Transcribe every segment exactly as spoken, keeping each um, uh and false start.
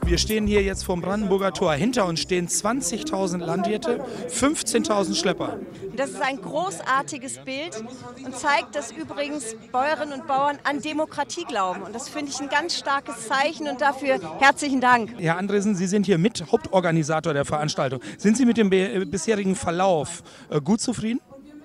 Wir stehen hier jetzt vor dem Brandenburger Tor. Hinter uns stehen zwanzigtausend Landwirte, fünfzehntausend Schlepper. Das ist ein großartiges Bild und zeigt, dass übrigens Bäuerinnen und Bauern an Demokratie glauben. Und das finde ich ein ganz starkes Zeichen und dafür herzlichen Dank. Herr Andresen, Sie sind hier mit Hauptorganisator der Veranstaltung. Sind Sie mit dem bisherigen Verlauf äh, gut zufrieden?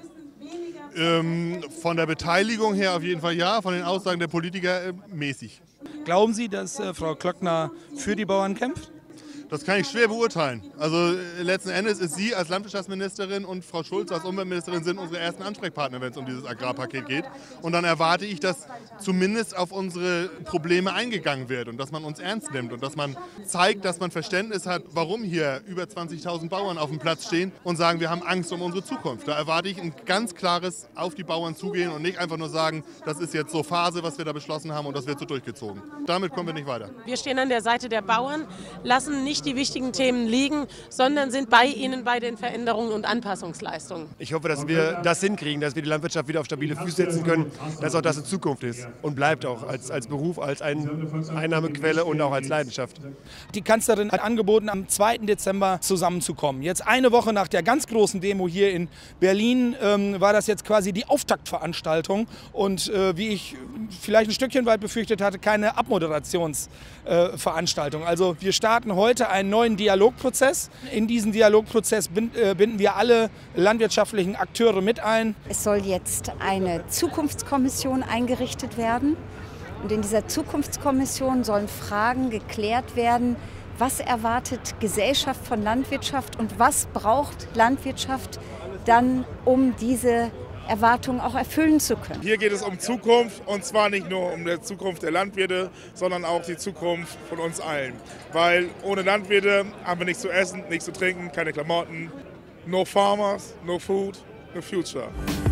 Ähm, von der Beteiligung her auf jeden Fall ja, von den Aussagen der Politiker äh, mäßig. Glauben Sie, dass äh, Frau Klöckner für die Bauern kämpft? Das kann ich schwer beurteilen. Also äh, letzten Endes ist sie als Landwirtschaftsministerin und Frau Schulz als Umweltministerin sind unsere ersten Ansprechpartner, wenn es um dieses Agrarpaket geht. Und dann erwarte ich, dass zumindest auf unsere Probleme eingegangen wird und dass man uns ernst nimmt und dass man zeigt, dass man Verständnis hat, warum hier über zwanzigtausend Bauern auf dem Platz stehen und sagen, wir haben Angst um unsere Zukunft. Da erwarte ich ein ganz klares auf die Bauern zugehen und nicht einfach nur sagen, das ist jetzt so Phase, was wir da beschlossen haben und das wird so durchgezogen. Damit kommen wir nicht weiter. Wir stehen an der Seite der Bauern, lassen nicht die wichtigen Themen liegen, sondern sind bei ihnen bei den Veränderungen und Anpassungsleistungen. Ich hoffe, dass wir das hinkriegen, dass wir die Landwirtschaft wieder auf stabile Füße setzen können, dass auch das in Zukunft ist und bleibt auch als, als Beruf, als ein, Einnahmequelle und auch als Leidenschaft. Die Kanzlerin hat angeboten, am zweiten Dezember zusammenzukommen. Jetzt eine Woche nach der ganz großen Demo hier in Berlin ähm, war das jetzt quasi die Auftaktveranstaltung und äh, wie ich vielleicht ein Stückchen weit befürchtet hatte, keine Abmoderationsveranstaltung. Äh, also wir starten heute einen neuen Dialogprozess. In diesen Dialogprozess bind, äh, binden wir alle landwirtschaftlichen Akteure mit ein. Es soll jetzt eine Zukunftskommission eingerichtet werden. Und in dieser Zukunftskommission sollen Fragen geklärt werden, was erwartet Gesellschaft von Landwirtschaft und was braucht Landwirtschaft dann, um diese Erwartungen auch erfüllen zu können. Hier geht es um Zukunft und zwar nicht nur um die Zukunft der Landwirte, sondern auch die Zukunft von uns allen. Weil ohne Landwirte haben wir nichts zu essen, nichts zu trinken, keine Klamotten. No farmers, no food, no future.